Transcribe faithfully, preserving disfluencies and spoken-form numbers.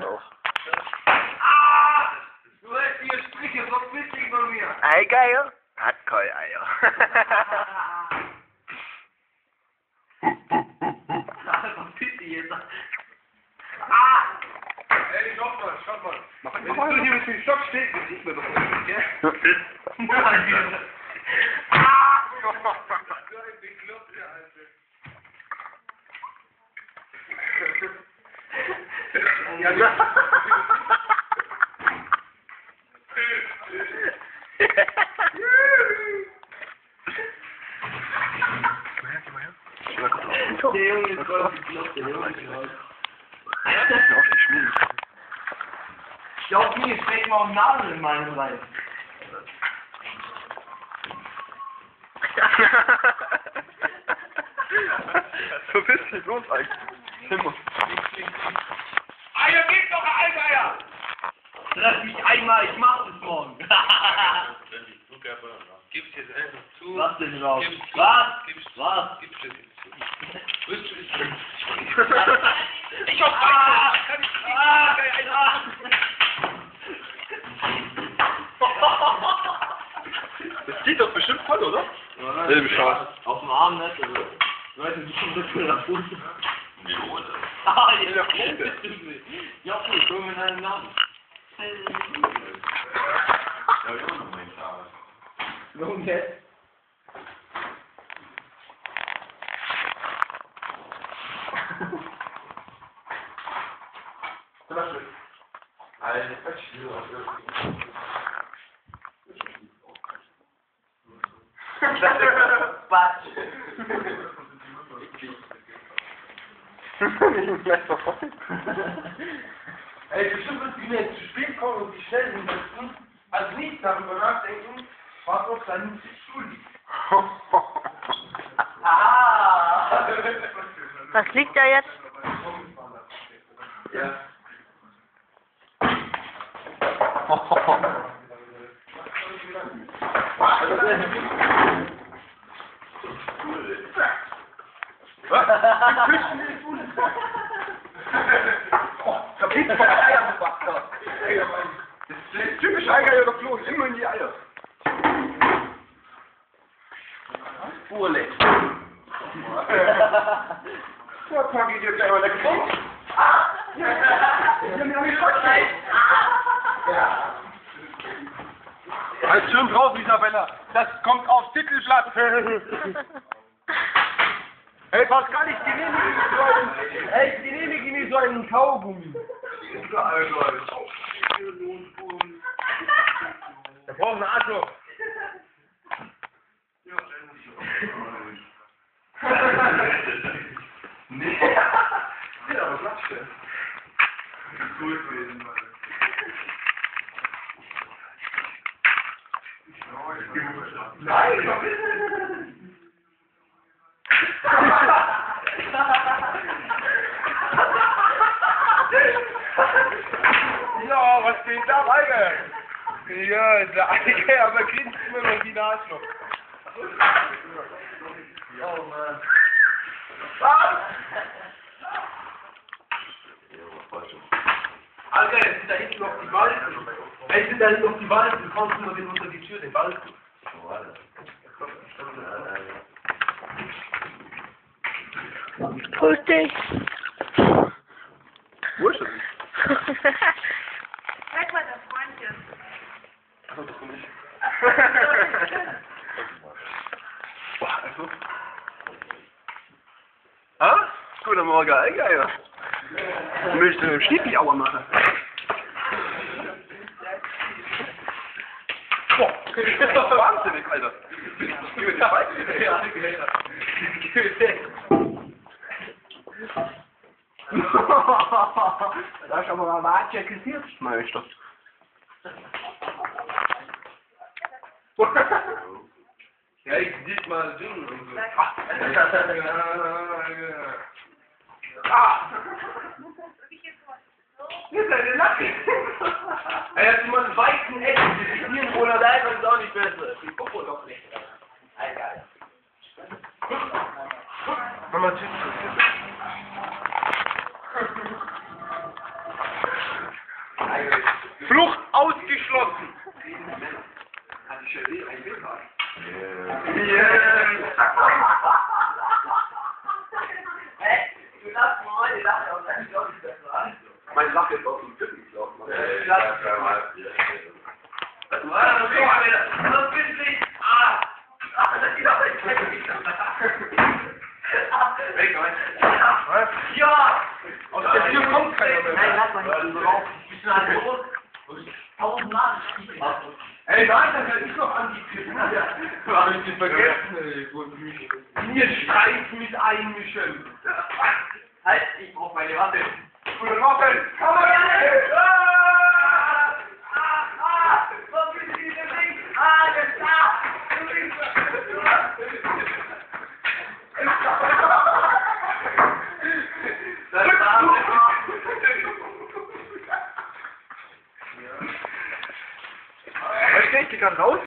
Abend auch. Ah! Du hast hier Striche, so witzig von mir. Eieier? Hat keine Eier. Was ist die jetzt? Ah! Ey, schaut mal, schaut mal. Mach Wenn einfach du mal. hier mit dem Stock stehst, dann sieht man doch nicht, gell? Ah! So ein Bekloppter, Alter. Ja, ja. Der Junge ist voll bekloppt, der Junge ist voll. Ich glaub nie, ich steck mal auch Nadel in meinen rein. So bist du los eigentlich. Eier, geht doch, Eier! Lass mich einmal, ich mach es morgen. Gib's jetzt einfach zu. Was denn raus? Gib's zu. Was? Gib's zu. Was? Gib's das jetzt zu. Willst du es? Ich hab ah, kann ich ah, ah. Das geht doch bestimmt voll, oder? Ja, Selbe Chance. auf dem Arm nicht, also. Ich weiß nicht, wie kommt das für nach unten? Ah, ja, In der Pfote. Ja, okay, komm in einen Namen. Warum jetzt? Zum Beispiel. Alter, Quatsch. Quatsch. Ey, bestimmt wird die jetzt zu spät kommen und die schnell hinsetzen, also nicht darüber nachdenken, was auf seinem Stuhl liegt. Ah! Was liegt da jetzt? Ja. Was? Du küsst mir die Fuß. Oh, da bist du bei der Eier gebracht. Das ist typisch Eier oder Floh, immer in die Eier. Spurle. So, packe ich dir gleich mal der Kopf. Ah! Ich hab mir noch nicht vorgestellt. Ja. Halt schön drauf, Isabella. Das kommt aufs Titelblatt. Hey Pascal, ich genehmige mir so einen, hey, ich genehmige mir so einen Kaugummi. Der braucht einen Arschloch. Nee. Ja, aber Quatsch. Gut gewesen, Mann. Nein, ja, was geht da, Alter? Ja, der Alter, aber grinst immer noch wie ein Arschloch. Oh Mann. Was? Alter, jetzt sind da hinten noch die Balken. Jetzt sind da hinten noch die Balken. Du kommst nur den unter die Tür, den Balken. Grüß dich. Wo ist das? Sag mal, der Freund hier. Achso, das bin ich. Boah, also. Ah? Guten Morgen, Eier. Möchtest du einen Schnieppi-Auer machen? Boah, das ist doch wahnsinnig, Alter. Gib mir die Beine. Ja, gib mir den. Da ist aber mal Watsche kassiert. Meine ich das. Ja, ich sieht mal Ding und so. Ah! Hier ist eine Lacke. Er hat immer einen weißen Eck. Die Tieren ohne Leib ist auch nicht besser. Die Popo doch nicht. Alter. Mama, tschüss. Flucht ausgeschlossen. Hä? Du lachst mal heute Nacht auf deinem Job, das war. Meine Sache ist aus dem Tippen gelaufen. Was war das? Das bin ich. Ah! Ah, das geht aber nicht. Weg, Mann. Was? Ja! Aus der Tür kommt keiner mehr. Nein, lass mal nicht so drauf. Ich bin halt los. Tausendmal. Ey, nein, das kann ich noch angekriegt. Du hast mich vergessen, ey. Mir Streit mit einmischen. Halt, ich brauch meine Waffe. Gute Waffen! Komm mal her! Ah! Ah! Ah! Was ist dieses Ding? Ah, das ist da! Das war... Weißt du, ich kann raus.